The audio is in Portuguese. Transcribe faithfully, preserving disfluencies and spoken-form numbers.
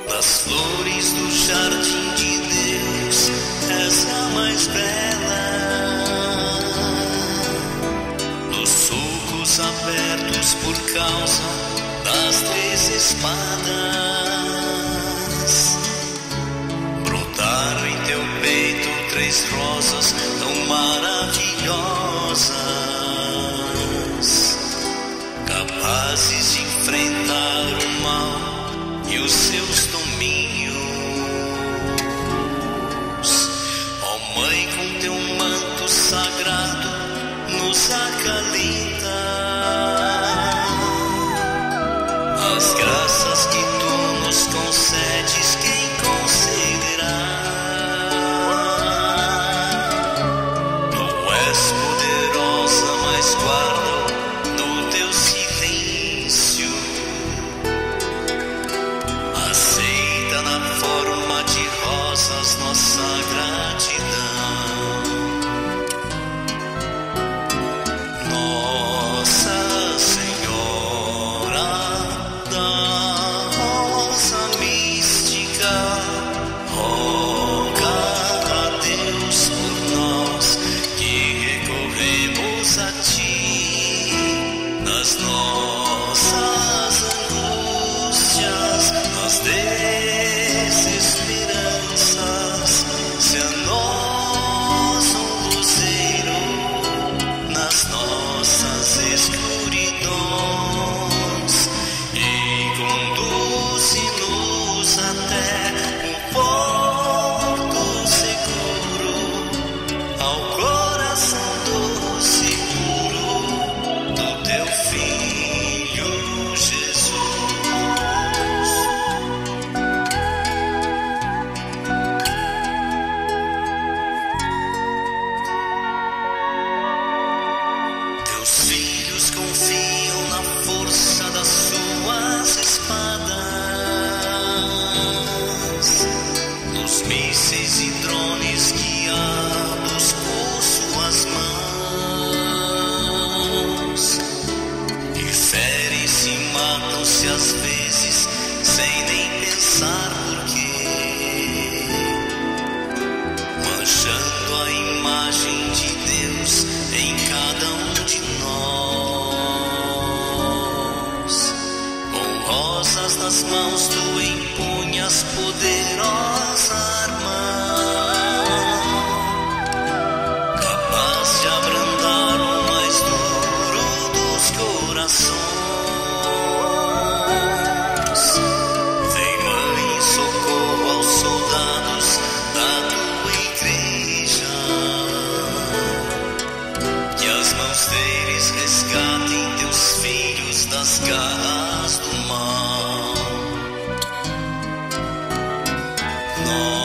Das flores do jardim de Deus, és a mais bela. Dos sulcos abertos por causa das três espadas, brotaram em teu peito três rosas tão maravilhosas, capazes de enfrentar o mal e os seus domínios. Ó Mãe, com teu manto sagrado nos acalenta. As graças que tu nos concedes, quem concederá? Tu és poderosa, mas guarda no teu silêncio. Aceita na forma de rosas nossa gratidão. Nossa Senhora da Rosa Mística, roga a Deus por nós que recorremos a ti nas nossas angústias, nas desesperanças. Se a nós um luzeiro nas nossas escuridões, e conduze-nos até um porto seguro, ao coração doce e puro do teu Filho Jesus. Teus filhos confiam na força das suas espadas, nos mísseis e drones guiados por suas mãos, e ferem-se e matam-se às vezes sem nem pensar porquê, manchando a imagem de Deus em cada um de nós. Com rosas nas mãos tu empunhas poderosa arma, capaz de abrandar o mais duro dos corações. Vem, Mãe, em socorro aos soldados da tua igreja, que as mãos deles resgatem teus filhos das garras do mal. Nós